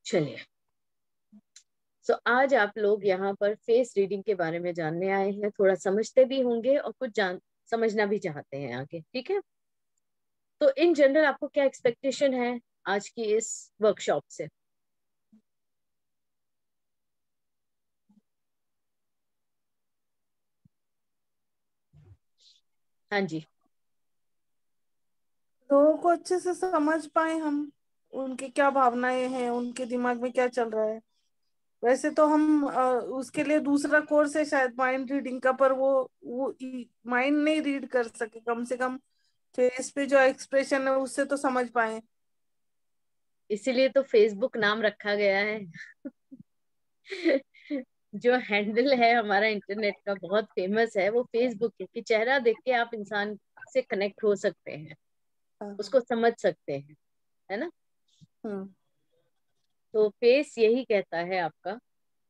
चलिए, सो आज आप लोग यहाँ पर फेस रीडिंग के बारे में जानने आए हैं। थोड़ा समझते भी होंगे और कुछ समझना भी चाहते हैं आगे। ठीक है, तो इन जनरल आपको क्या एक्सपेक्टेशन है आज की इस वर्कशॉप से? हाँ जी। लोगों को अच्छे से समझ पाए हम, उनकी क्या भावनाएं हैं, उनके दिमाग में क्या चल रहा है। वैसे तो हम उसके लिए दूसरा कोर्स है शायद माइंड रीडिंग का, पर वो माइंड नहीं रीड कर सके, कम से कम फेस पे जो एक्सप्रेशन है उससे तो समझ पाए। इसीलिए तो फेसबुक नाम रखा गया है। जो हैंडल है हमारा इंटरनेट का बहुत फेमस है, वो फेसबुक है कि चेहरा देख के आप इंसान से कनेक्ट हो सकते हैं, हाँ। उसको समझ सकते हैं, है ना। हम्म। तो फेस यही कहता है आपका।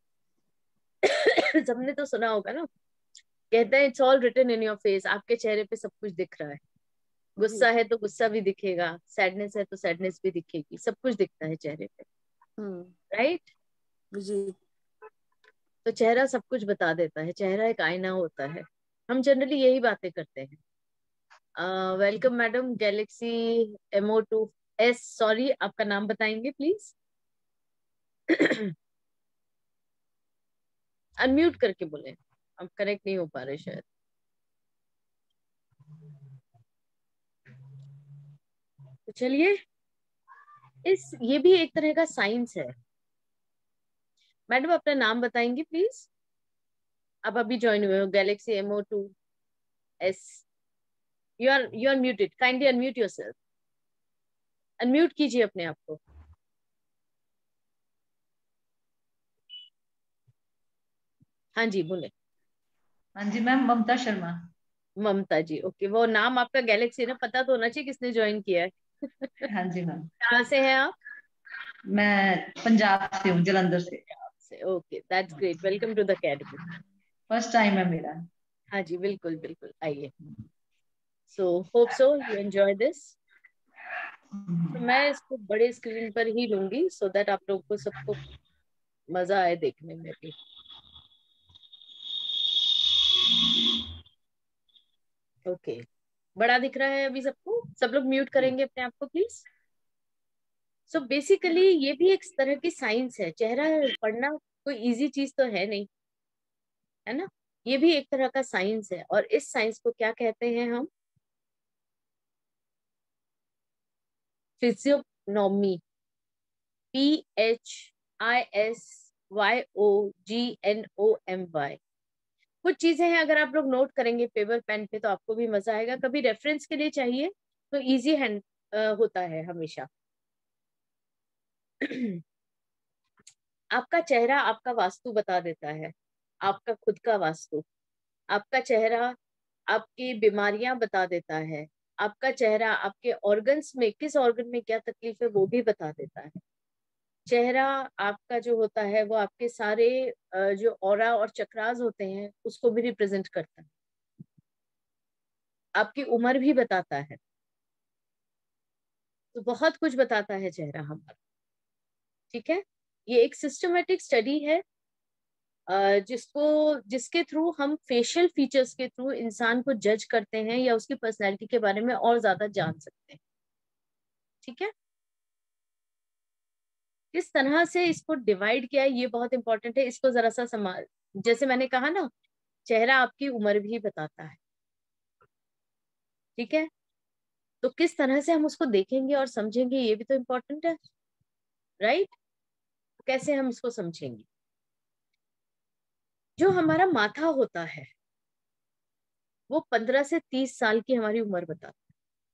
सबने तो सुना होगा ना, कहते हैं it's all written in your face. आपके चेहरे पे सब कुछ दिख रहा है। जी। गुस्सा है तो गुस्सा भी दिखेगा, सैडनेस है तो सैडनेस भी दिखेगी, सब कुछ दिखता है चेहरे पे। हम्म। राइट। जी। तो चेहरा सब कुछ बता देता है, चेहरा एक आईना होता है। हम जनरली यही बातें करते हैं। Welcome madam, Galaxy MO2S। Sorry, आपका नाम बताएंगे प्लीज? अनम्यूट करके बोले, अब कनेक्ट नहीं हो पा रहे शायद। तो चलिए, ये भी एक तरह का साइंस है। मैडम अपना नाम बताएंगे प्लीज? आप अभी ज्वाइन हुए हो Galaxy MO2S। You are muted, kindly unmute yourself. Unmute कीजिए अपने आप को। हाँ जी, बोले। हाँ जी मैम, ममता शर्मा। ममता जी, ओके। वो नाम आपका गैलेक्सी ना, पता तो होना चाहिए किसने ज्वाइन किया है। हाँ जी मैम। कहाँ से हैं आप? मैं पंजाब से हूँ, जलंधर से। से, okay, that's great. Welcome to the academy. First time है मेरा। हाँ जी, बिल्कुल बिल्कुल, आइए। So hope so you enjoy this. तो मैं इसको बड़े स्क्रीन पर ही लूंगी सो दैट आप लोग को सबको मजा आए देखने में भी। ओके, बड़ा दिख रहा है अभी सबको? सब लोग म्यूट करेंगे अपने आप को प्लीज। सो बेसिकली ये भी एक तरह की साइंस है। चेहरा पढ़ना कोई इजी चीज तो है नहीं, है ना। ये भी एक तरह का साइंस है, और इस साइंस को क्या कहते हैं हम? फिजियोनॉमी। PHISYOGNOMY। कुछ चीजें हैं, अगर आप लोग नोट करेंगे पेपर पेन पे तो आपको भी मजा आएगा। कभी रेफरेंस के लिए चाहिए तो इजी हैंड होता है हमेशा। आपका चेहरा आपका वास्तु बता देता है, आपका खुद का वास्तु। आपका चेहरा आपकी बीमारियां बता देता है। आपका चेहरा आपके ऑर्गन्स में किस ऑर्गन में क्या तकलीफ है वो भी बता देता है। चेहरा आपका जो होता है वो आपके सारे जो ऑरा और चक्रास होते हैं उसको भी रिप्रेजेंट करता है। आपकी उम्र भी बताता है। तो बहुत कुछ बताता है चेहरा हमारा। ठीक है, ये एक सिस्टमेटिक स्टडी है, जिसके थ्रू हम फेशियल फीचर्स के थ्रू इंसान को जज करते हैं या उसकी पर्सनैलिटी के बारे में और ज्यादा जान सकते हैं। ठीक है, किस तरह से इसको डिवाइड किया है ये बहुत इंपॉर्टेंट है। इसको जरा सा जैसे मैंने कहा ना, चेहरा आपकी उम्र भी बताता है। ठीक है, तो किस तरह से हम उसको देखेंगे और समझेंगे ये भी तो इम्पोर्टेंट है। राइट। कैसे हम इसको समझेंगे? जो हमारा माथा होता है वो 15 से 30 साल की हमारी उम्र बताता है।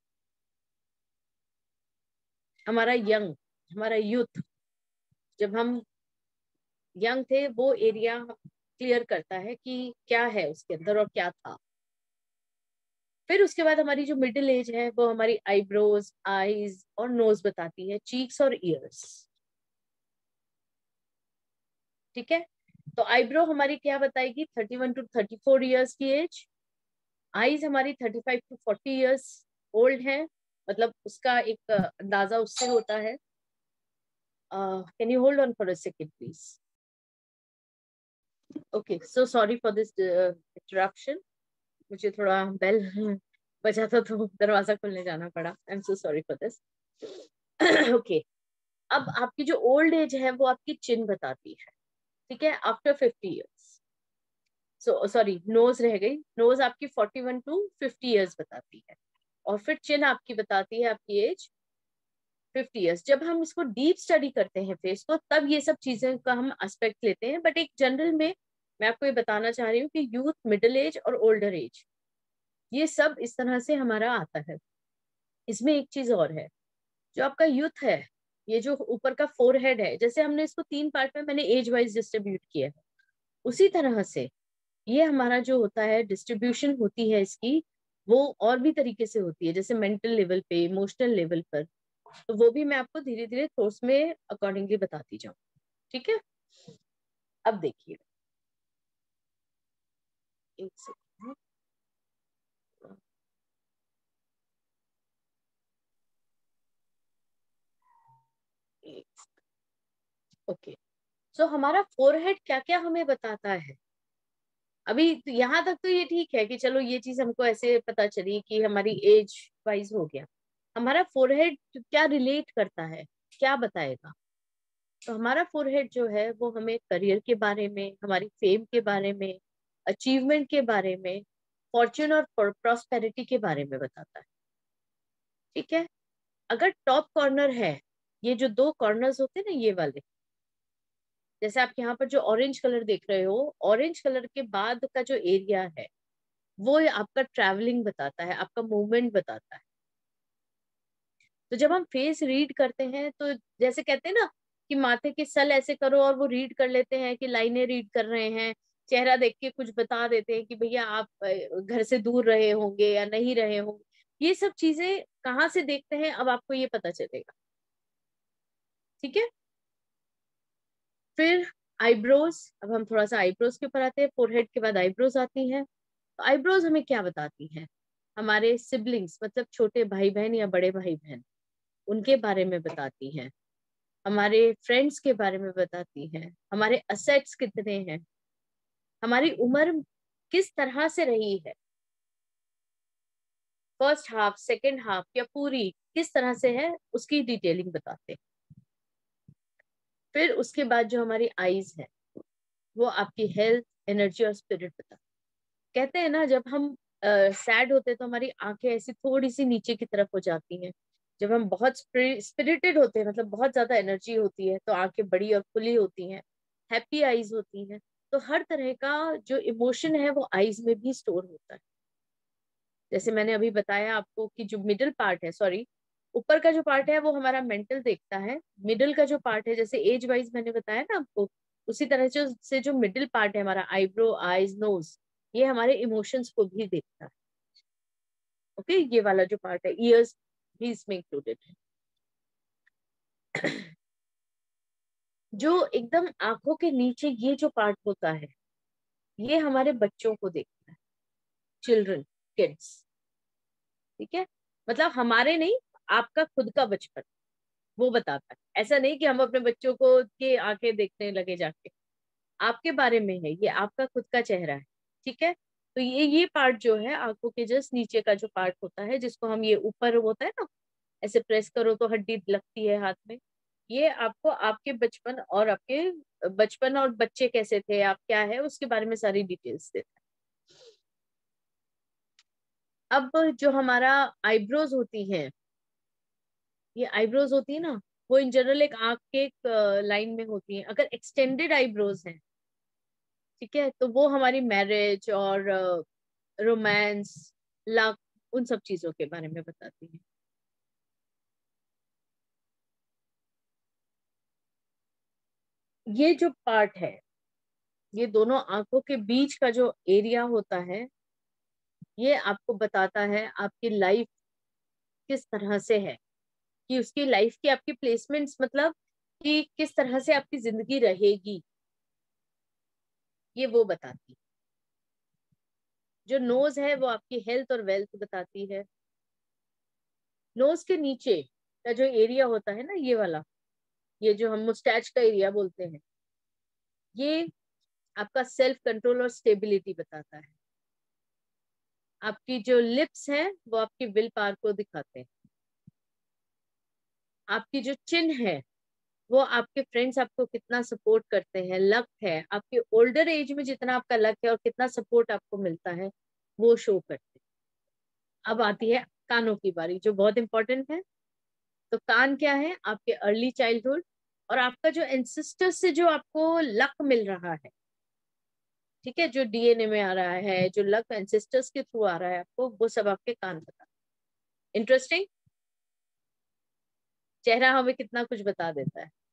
हमारा यंग, हमारा यूथ, जब हम यंग थे वो एरिया क्लियर करता है कि क्या है उसके अंदर और क्या था। फिर उसके बाद हमारी जो मिडिल एज है वो हमारी आईब्रोज, आईज और नोज बताती है, चीक्स और ईयर्स। ठीक है, तो आईब्रो हमारी क्या बताएगी? 31 to 34 ईयर्स की एज। आईज हमारी 35 to 40 ईयर्स ओल्ड है, मतलब उसका एक अंदाजा उससे होता है। Can you hold on for a second, please? Okay, so sorry for this interruption. मुझे थोड़ा बेल बजा था तो दरवाजा खोलने जाना पड़ा. I am so sorry for this. Okay, अब आपकी जो ओल्ड एज है वो आपकी चिन बताती है. ठीक है, after 50 years. So sorry, nose रह गई. नोज आपकी 41 to 50 इयर्स बताती है, और फिर चिन आपकी बताती है आपकी एज 50 इयर्स. जब हम इसको डीप स्टडी करते हैं फेस को, तब ये सब चीजें का हम एस्पेक्ट लेते हैं. बट एक जनरल में मैं आपको ये बताना चाह रही हूँ कि यूथ, मिडिल एज और ओल्डर एज, ये सब इस तरह से हमारा आता है. इसमें एक चीज और है, जो आपका यूथ है, ये जो ऊपर का फोरहेड है, जैसे हमने इसको 3 पार्ट में मैंने एज वाइज डिस्ट्रीब्यूट किया है, उसी तरह से ये हमारा जो होता है डिस्ट्रीब्यूशन होती है इसकी, वो और भी तरीके से होती है, जैसे मेंटल लेवल पे, इमोशनल लेवल पर. तो वो भी मैं आपको धीरे धीरे कोर्स में अकॉर्डिंगली बताती जाऊँ. ठीक है, अब देखिए, एक सेकंड. ओके, सो हमारा फोरहेड क्या क्या हमें बताता है. अभी तो यहाँ तक तो ये ठीक है कि चलो ये चीज हमको ऐसे पता चली कि हमारी एज वाइज हो गया. हमारा फोरहेड क्या रिलेट करता है, क्या बताएगा. तो हमारा फोरहेड जो है वो हमें करियर के बारे में, हमारी फेम के बारे में, अचीवमेंट के बारे में, फॉर्च्यून और प्रॉस्पेरिटी के बारे में बताता है. ठीक है, अगर टॉप कॉर्नर है, ये जो 2 कॉर्नर्स होते हैं ना, ये वाले, जैसे आप यहाँ पर जो ऑरेंज कलर देख रहे हो, ऑरेंज कलर के बाद का जो एरिया है वो आपका ट्रैवलिंग बताता है, आपका मूवमेंट बताता है. तो जब हम फेस रीड करते हैं, तो जैसे कहते हैं ना कि माथे के सल ऐसे करो, और वो रीड कर लेते हैं कि लाइनें रीड कर रहे हैं, चेहरा देख के कुछ बता देते हैं कि भैया आप घर से दूर रहे होंगे या नहीं रहे होंगे. ये सब चीजें कहाँ से देखते हैं, अब आपको ये पता चलेगा. ठीक है, फिर आईब्रोज. अब हम थोड़ा सा आईब्रोज के ऊपर आते हैं. फोरहेड के बाद आईब्रोज आती हैं. तो आईब्रोज हमें क्या बताती हैं, हमारे सिबलिंग्स, मतलब छोटे भाई बहन या बड़े भाई बहन, उनके बारे में बताती हैं, हमारे फ्रेंड्स के बारे में बताती हैं, हमारे असेट्स कितने हैं, हमारी उम्र किस तरह से रही है, फर्स्ट हाफ, सेकेंड हाफ या पूरी किस तरह से है, उसकी डिटेलिंग बताते हैं. फिर उसके बाद जो हमारी आईज है, वो आपकी हेल्थ, एनर्जी और स्पिरिट बताते. कहते हैं ना, जब हम सैड होते हैं तो हमारी आंखें ऐसी थोड़ी सी नीचे की तरफ हो जाती हैं. जब हम बहुत स्पिरिटेड होते हैं, मतलब बहुत ज्यादा एनर्जी होती है, तो आंखें बड़ी और खुली होती हैं, हैप्पी आईज होती हैं. तो हर तरह का जो इमोशन है वो आईज में भी स्टोर होता है. जैसे मैंने अभी बताया आपको कि जो मिडिल पार्ट है, सॉरी, ऊपर का जो पार्ट है वो हमारा मेंटल देखता है. मिडिल का जो पार्ट है, जैसे एज वाइज मैंने बताया ना आपको, उसी तरह से जो मिडिल पार्ट है हमारा, आईब्रो, आईज, नोज, ये हमारे इमोशंस को भी देखता है. ओके, ये वाला जो पार्ट है, ईयर्स भी इसमें इंक्लूडेड है. जो एकदम आंखों के नीचे ये जो पार्ट होता है, ये हमारे बच्चों को देखता है, चिल्ड्रन, किड्स. ठीक है, मतलब हमारे नहीं, आपका खुद का बचपन वो बताता है. ऐसा नहीं कि हम अपने बच्चों को के आंखें देखने लगे जाके, आपके बारे में है, ये आपका खुद का चेहरा है. ठीक है, तो ये पार्ट जो है आंखों के जस्ट नीचे का जो पार्ट होता है, जिसको हम, ये ऊपर होता है ना, ऐसे प्रेस करो तो हड्डी लगती है हाथ में, ये आपको आपके बचपन और आपके बचपन और बच्चे कैसे थे, आप क्या है, उसके बारे में सारी डिटेल्स देता है. अब जो हमारा आईब्रोज होती है, ये आईब्रोज होती है ना, वो इन जनरल एक आंख के एक लाइन में होती है. अगर एक्सटेंडेड आईब्रोज हैं, ठीक है, तो वो हमारी मैरिज और रोमांस, लव, उन सब चीजों के बारे में बताती है. ये जो पार्ट है, ये दोनों आंखों के बीच का जो एरिया होता है, ये आपको बताता है आपकी लाइफ किस तरह से है, कि उसकी लाइफ की आपकी प्लेसमेंट्स, मतलब कि किस तरह से आपकी जिंदगी रहेगी, ये वो बताती है. जो नोज है वो आपकी हेल्थ और वेल्थ बताती है. नोज के नीचे का जो एरिया होता है ना, ये वाला, ये जो हम मुस्टैच का एरिया बोलते हैं, ये आपका सेल्फ कंट्रोल और स्टेबिलिटी बताता है। आपकी जो लिप्स हैं वो आपकी विल पावर को दिखाते हैं। आपकी जो चिन है वो आपके फ्रेंड्स आपको कितना सपोर्ट करते हैं, लक है, आपके ओल्डर एज में जितना आपका लक है और कितना सपोर्ट आपको मिलता है वो शो करते हैं। अब आती है कानों की बारी, जो बहुत इंपॉर्टेंट है। तो कान क्या है? आपके अर्ली चाइल्डहुड और आपका जो एंसेस्टर्स से जो आपको लक मिल रहा है, ठीक है, जो डीएनए में आ रहा है, जो लक एंसेस्टर्स के थ्रू आ रहा है आपको, वो सब आपके कान बता। इंटरेस्टिंग। चेहरा हमें कितना कुछ बता देता है।